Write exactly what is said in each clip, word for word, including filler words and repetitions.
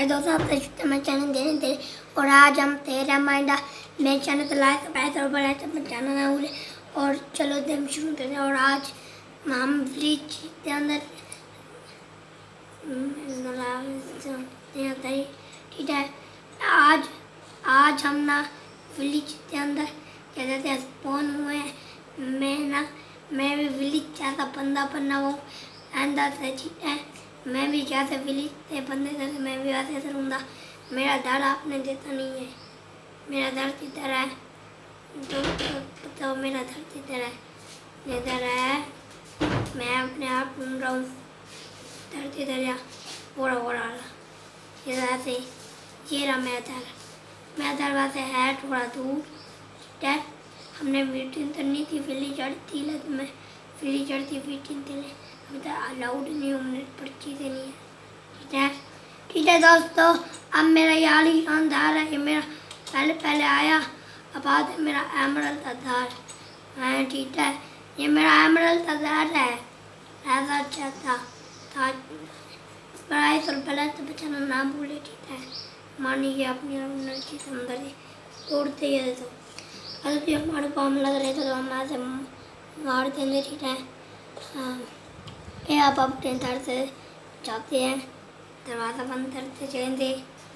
अरे दोस्तों आपका मैं चैनल देने दे और आज हम तेरह महीना मेरे चैनल को लाइक सब्सक्राइब और बढ़ाए तो मैं चैनल ना भूले। और चलो दिन शुरू करते हैं। और आज हम ब्रिज के अंदर ठीक है। आज आज हम ना विलेज के अंदर क्या कहते हैं स्पॉन हुए हैं। मैं ना मैं भी विलेज जैसा बंदा बनना हूँ अंदर से ठीक है। मैं भी जैसे विलेज से बंदे जैसे मैं भी वैसे करूँगा। मेरा डर आपने देता नहीं है, मेरा डर की तरह है। तो बताओ मेरा डर की तरह है इधर है। मैं अपने आप ढूंढ रहा हूँ डर की तरह बोरा बोरा ये ऐसे ये रहा मेरा डर। मेरा डर वैसे है थोड़ा दूर ठीक है। हमने मीटिंग करनी थी विलेज चढ़ती लेकिन मैं विलेज चढ़ती मीटिंग के लिए अभी तक अलाउड नहीं हूँ, मिनट पर्ची देनी है ठीक है। ठीक है दोस्तों, अब मेरा यार ही शानदार है कि मेरा पहले पहले आया अब बाद में मेरा एमरल्ड आधार है ठीक है। ये मेरा एमरल्ड आधार है ऐसा अच्छा था था पढ़ाई तो पहले तो बचाना ना भूले ठीक है। मानिए अपनी एनर्जी से अंदर ही तोड़ते ही तो अगर भी हमारे बम लग रहे थे तो हम ऐसे मार देंगे ठीक है। हाँ ये आप अपने घर से जाते हैं दरवाज़ा बंद करते जाएंगे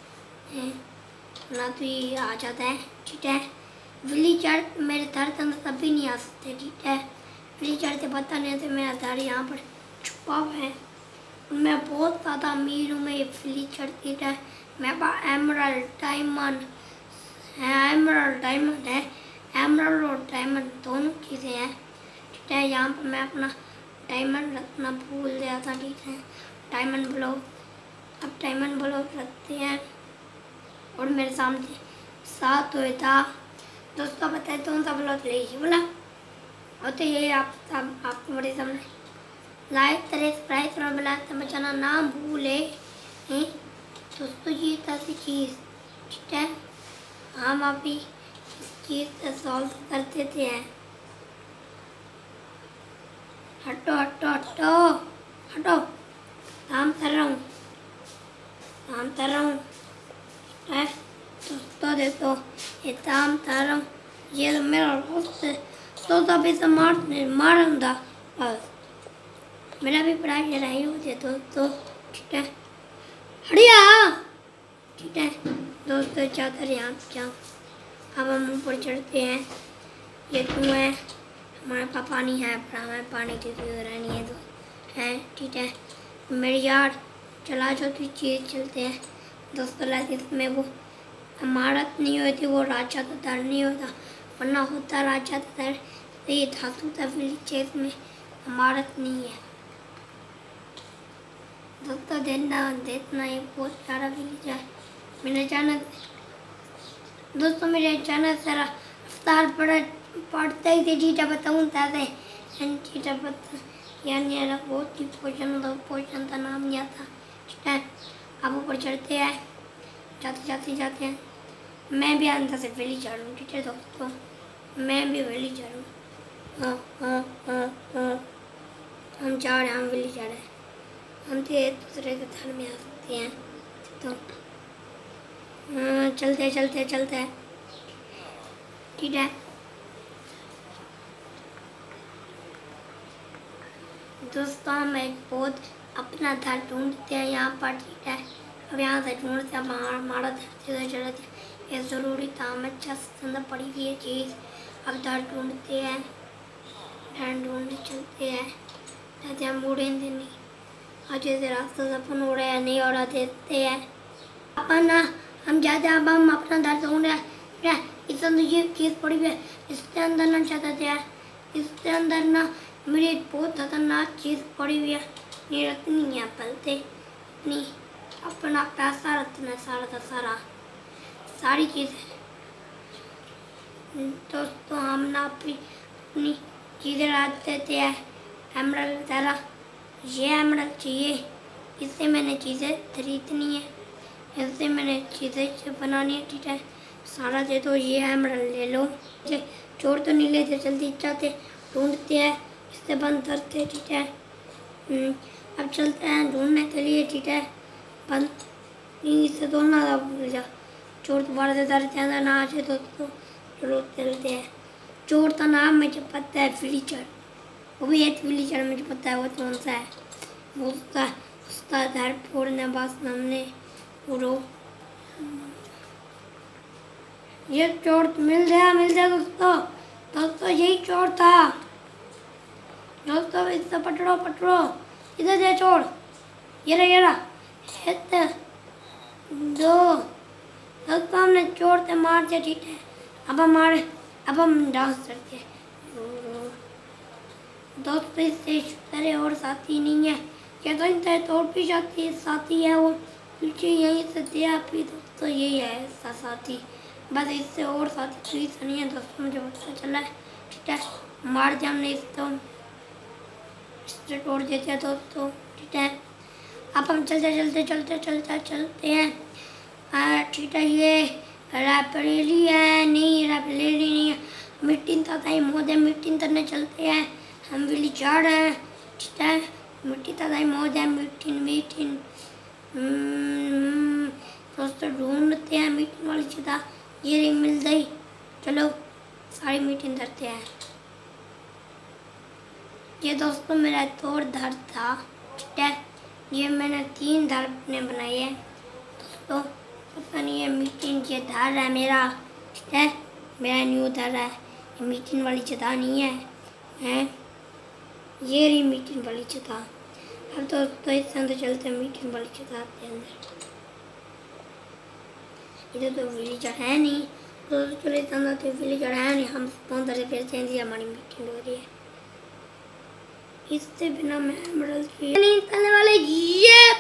ना तो ये आ जाता है ठीक है। विलेजर मेरे घर के अंदर कभी नहीं आ सकते ठीक है। विलेजर से पता नहीं है मेरा घर यहाँ पर छुपा हुआ है। मैं बहुत ज़्यादा अमीर हूँ। मैं ये विलेजर ठीक है। मेरे पास एमरल्ड डायमंड है एमरल्ड डायमंड है एमरल्ड और डायमंड दोनों चीज़ें हैं ठीक है। यहाँ पर मैं अपना डायमंड रखना भूल गया था ठीक है। डायमंड ब्लॉक अब डायमंड ब्लॉक रखते हैं और मेरे सामने साथ हुए था दोस्तों बताए कौन सा ब्लॉक ले बोला और तो ये आप सब आपको बड़े सामने लाइक करें सब्सक्राइब करो बेल आइकन बजाना ना भूले हैं दोस्तों। ये ऐसी चीज़ ठीक है हम अभी इस चीज़ से सॉल्व करते थे। हटो हटो हटो हटो काम कर रहा हूँ काम कर रहा हूँ है दोस्तों देखो ये काम कर रहा हूँ। ये तो मेरा दोस्त तो अभी से मार मारूंगा बस मेरा भी पढ़ाई लड़ाई होती है दोस्तों ठीक है। हटिया ठीक है दोस्तों चादर यहाँ क्या अब हम ऊपर चढ़ते हैं। ये कुआं है हमारे पास पानी है पर हमें पानी की जरूरत नहीं है तो है ठीक है। मेरी यार चला जो की चीज़ चलते हैं दोस्तों लाइक इसमें वो इमारत नहीं होती वो राजा तो दर नहीं होता वरना होता राजा तो दर तो ये धातु था विलेज में इमारत नहीं है दोस्तों। देखना देखना ये बहुत प्यारा विलेज है। मेरे चैनल दोस्तों मेरे चैनल सारा रफ्तार पढ़ पढ़ते ही थे चीटा बताऊँ ताते चीटा बता यानी बहुत ही पोषण था पोषण का नाम नहीं आता ठीक है। अब ऊपर चढ़ते हैं जाते जाते जाते हैं। मैं भी अंदर से विलेज जा रहा हूँ ठीक है दोस्तों। मैं भी विलेज जा रहा हूँ हाँ हाँ हाँ हाँ हम जा रहे हैं हम विलेज जा रहे हैं। हम तो एक दूसरे के घर में आ सकते हैं तो हाँ चलते चलते चलते ठीक है। दोस्तों हम एक बहुत अपना घर ढूंढते हैं यहाँ पर ठीक है। अब यहाँ से ढूंढते हैं हमारा धरती चढ़ ये ज़रूरी था हमें अच्छा अंदर पड़ी हुई है चीज़। अब घर ढूंढते हैं घर ढूंढने चलते हैं जैसे हम उड़ेंगे नहीं और जैसे रास्ता से अपन उड़े या नहीं उड़ा देते हैं अपन ना हम जाते अब हम अपना घर ढूंढ रहे हैं। इस अंदर ये चीज़ पड़ी हुई है इसके अंदर ना जाते थे इसके अंदर ना मेरी बहुत खतरनाक चीज़ पड़ी हुई है नहीं रखनी है पलते नहीं अपना पैसा रखना सारा का सारा सारी चीज़ें दोस्तों हम ना अपनी अपनी चीज़ें रख देते हैं। एमरल्ड तरह ये एमरल्ड चाहिए इससे मैंने चीज़ें खरीदनी है इससे मैंने चीज़ें बनानी है ठीक है। सारा दे दो ये एमरल्ड ले लो चोर तो नहीं लेते जल्दी जाते ढूंढते हैं इससे बंद करते ठीक है। अब चलते हैं ढूंढने के लिए ठीक है बंद इससे तो ना था भूल जा। चोर दोबारा से डर ज्यादा ना आए दोस्तों। चलो चलते हैं। चोर का नाम मुझे पता है, विलीचर। वो भी एक विलीचर मुझे पता है वो कौन सा है। वो उसका उसका घर फोड़ने बस हमने पूरा ये चोर मिल गया मिल गया दोस्तों। दोस्तों यही चोर था दोस्तों। इससे पकड़ो पकड़ो। इधर दे चोर। ये रहा ये रहा। एक दो दोस्तों हमने चोर से मार दिया। ठीक है अब हम मारे अब हम डांस करते हैं दोस्तों। इससे शुक्र और साथी नहीं है। क्या तो तो और भी साथी साथी है वो पीछे यहीं से दिया भी दोस्तों। यही है इसका साथी। बस इससे और साथी कोई सा नहीं है दोस्तों। मुझे पता चला है। ठीक है मार दिया हमने इसको। इससे तोड़ देते हैं दोस्तों। ठीक है अब हम चलते चलते चलते चलते चलते हैं। ठीक है ये रैपरेली है नहीं रैपरेली नहीं है। मीटिंग का टाइम हो गया। मीटिंग करने चलते हैं। हम विली चढ़ रहे हैं। ठीक है मीटिंग का टाइम हो गया। मीटिंग मीटिंग दोस्तों ढूंढते हैं मीटिंग वाली जगह। ये रिंग मिल गई। चलो सारी मीटिंग करते हैं। ये दोस्तों मेरा दो दर था। ठीक है ये मैंने तीन दर अपने बनाए हैं दोस्तों। पता नहीं है मीटिंग ये दर है मेरा। ठीक है मेरा न्यू दर है। ये मीटिंग वाली जगह नहीं है हैं। ये रही मीटिंग वाली जगह। अब दोस्तों इसके अंदर चलते हैं मीटिंग वाली जगह के अंदर। इधर तो विलेजर है नहीं तो चलो इसके अंदर तो विलेजर है नहीं। हम कौन तरह फिर से हमारी मीटिंग हो रही है। इससे बिना मैं एमरल्ड की नहीं करने वाले। ये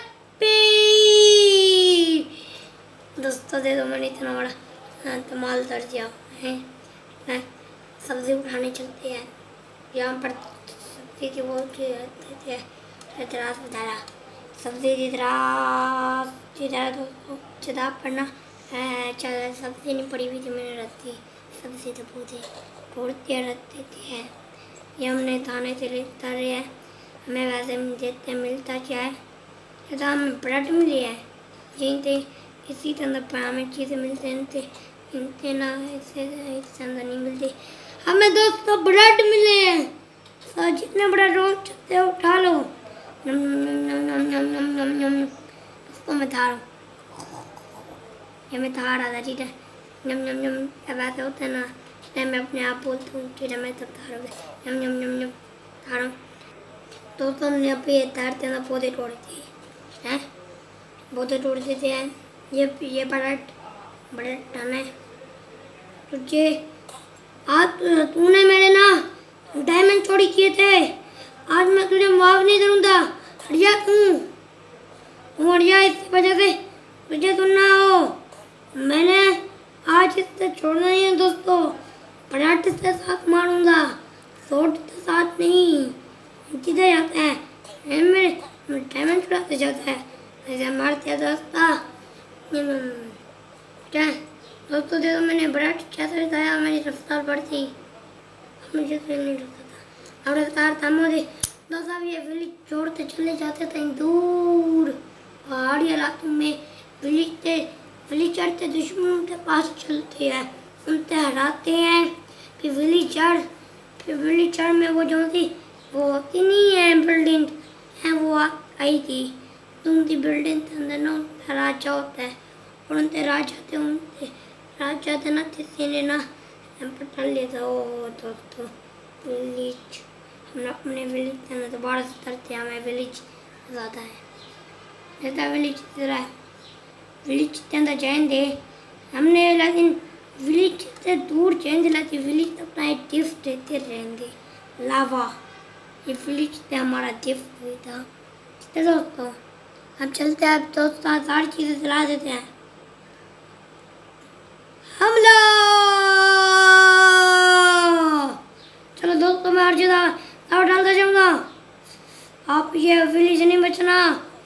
दोस्तों दे दो मैंने इतना बड़ा धमाल कर दिया है। सब्जी उठाने चलते हैं। यहाँ पर सब्जी की वो इतराज बताया। सब्जी इतराज इधर दोस्तों चिदा पढ़ना चल। सब्जी नहीं पड़ी हुई थी मैंने रखती। सब्जी तो पूछे फोड़ते रखते थे। ये हमने थाने से लेता रहे हैं। हमें वैसे देते मिलता क्या है। तो हमें ब्रेड मिली है यहीं थे इसी तरह पर हमें चीज़ें मिलते थे इनके ना इससे इससे अंदर नहीं मिलती। हमें दोस्तों ब्रेड मिले हैं। तो जितने बड़ा रोल चाहते हो उठा लो। नम नम नम नम नम नम नम नम दोस्तों मैं था रहा हूँ। ये मैं था रहा था। ठीक है नम नम नम अब ऐसे होता है ना मैं अपने आप बोलता हूँ। ठीक है मैं तब था रहा हूँ। नम नम नम नम था रहा हूँ दोस्तों। हमने अब ये तैरते ना पौधे तोड़े थे हैं। पौधे तोड़ देते हैं। ये ये ब्रेड ब्रेड टन है तुझे। आज तूने मेरे ना डायमंड चोरी किए थे। आज मैं तुझे माफ नहीं करूँगा। हटिया तू तू हटिया। इसी वजह से तुझे सुनना हो। मैंने आज इससे छोड़ना नहीं है दोस्तों। ब्रेड से साथ मारूंगा शॉट के साथ नहीं। किधर जाता है मेरे डायमंड चुराते जाता है ऐसे मारते हैं दोस्तों। क्या दोस्तों देखो मैंने ब्रेड कैसे बताया। मेरी रफ्तार बढ़ती मुझे तो नहीं लगता था। अब रफ्तार थम होती दोस्तों। अब ये विलेज छोड़ते चले जाते थे दूर पहाड़ी इलाकों में। विलेज विलेज चढ़ते दुश्मनों के पास चलते हैं उनसे हराते हैं। फिर विलेजर फिर विलेजर में वो जो थी वो होती नहीं है बिल्डिंग है वो आई थी। उनकी बिल्डिंग के अंदर ना उनका राजा होता है और उनके राजा थे उनके राजा थे ना किसी ने ना पकड़ लिया था। ओ दोस्तों विलेज हमने अपने विलेज के अंदर दोबारा से करते हैं। हमें विलेज ज़्यादा है जैसा विलेज तरह विलेज के अंदर जाएंगे हमने। लेकिन विलेज से दूर जाएंगे लेकिन विलेज अपना एक गिफ्ट देते रहेंगे लावा। ये विलेज से हमारा गिफ्ट हुई था। ठीक है दोस्तों अब चलते हैं। अब दोस्तों सारी चीज़ें चला देते हैं। हमला चलो दोस्तों मैं हर जगह लावा डालता जाऊँगा। आप ये विलेज नहीं बचना।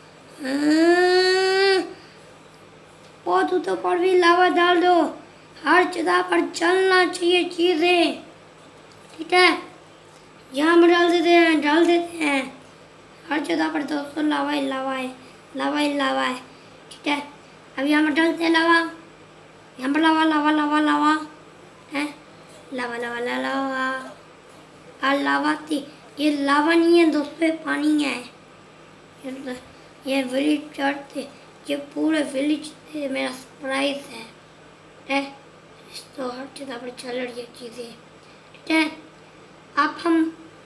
बहुत ऊपर पर भी लावा डाल दो। हर जगह पर चलना चाहिए चीज़ें। ठीक है यहाँ पर डाल देते हैं डाल देते हैं हर जगह पर दोस्तों लावा ही लावा है लावा ही लावा है। ठीक है अब यहाँ पर डालते हैं लावा, यहाँ पर लावा लावा लावा लावा है, लावा लावा लावा लावा और लावा थी। ये लावा नहीं है दोस्तों, ये पानी है। ये, ये विलेज चढ़ते, ये पूरे विलेज मेरा सरप्राइज है, है? तो हर जगह पर चल रही है चीज़ें, ठीक है। आप हम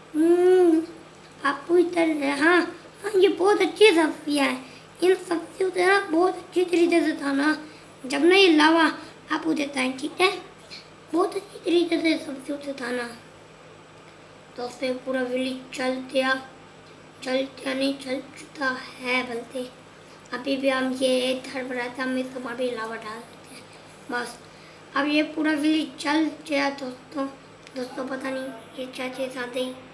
आप पूरी तरह, हाँ हाँ ये बहुत अच्छी सब्जियाँ हैं। इन सब्जियों से ना बहुत अच्छी तरीके से था ना, जब ना ये लावा आपको देता है, ठीक है। बहुत अच्छी तरीके से सब्जियों से था ना। तो फिर पूरा विलेज चल गया, चल क्या नहीं चल चुका है बल्कि अभी भी हम ये घर बनाते हम इस पर भी लावा डाल देते हैं बस। अब ये पूरा विलेज चल गया दोस्तों। दोस्तों पता नहीं ये क्या चीज़ आ गई।